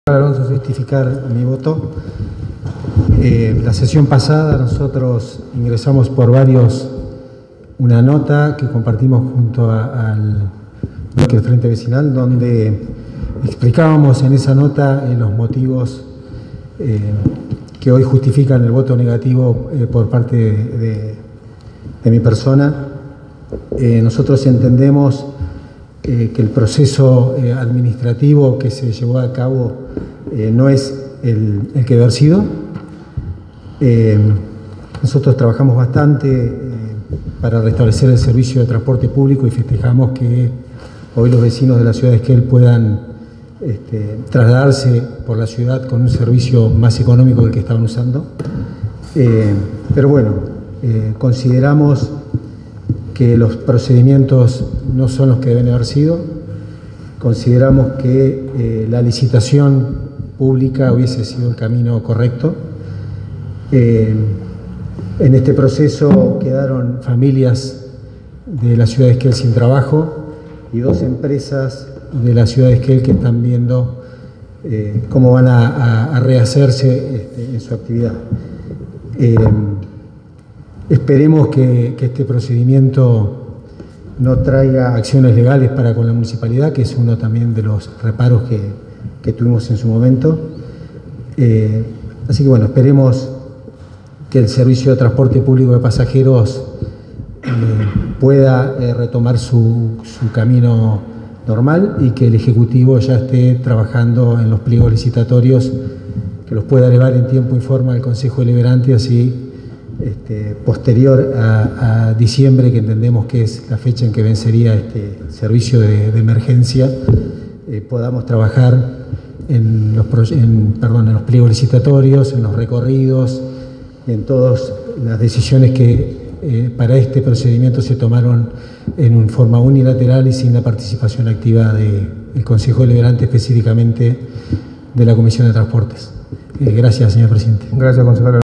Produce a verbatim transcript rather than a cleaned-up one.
Alonso, justificar mi voto. Eh, la sesión pasada nosotros ingresamos por varios una nota que compartimos junto a, al bloque del Frente Vecinal, donde explicábamos en esa nota eh, los motivos eh, que hoy justifican el voto negativo eh, por parte de, de, de mi persona. Eh, nosotros entendemos Eh, que el proceso eh, administrativo que se llevó a cabo eh, no es el, el que debe haber sido. Eh, nosotros trabajamos bastante eh, para restablecer el servicio de transporte público y festejamos que hoy los vecinos de la ciudad de Esquel puedan este, trasladarse por la ciudad con un servicio más económico del que estaban usando. Eh, pero bueno, eh, consideramos que los procedimientos no son los que deben haber sido. Consideramos que eh, la licitación pública hubiese sido el camino correcto. Eh, en este proceso quedaron familias de la ciudad de Esquel sin trabajo y dos empresas de la ciudad de Esquel que están viendo eh, cómo van a, a, a rehacerse este, en su actividad. Eh, Esperemos que, que este procedimiento no traiga acciones legales para con la municipalidad, que es uno también de los reparos que, que tuvimos en su momento. Eh, así que bueno, esperemos que el servicio de transporte público de pasajeros eh, pueda eh, retomar su, su camino normal y que el Ejecutivo ya esté trabajando en los pliegos licitatorios, que los pueda elevar en tiempo y forma al Consejo Deliberante, así Este, posterior a, a diciembre, que entendemos que es la fecha en que vencería este servicio de, de emergencia, eh, podamos trabajar en los, en, perdón, en los pliegos licitatorios, en los recorridos, en todas las decisiones que eh, para este procedimiento se tomaron en forma unilateral y sin la participación activa del Consejo Deliberante, específicamente de la Comisión de Transportes. Eh, gracias, señor presidente. Gracias, concejal.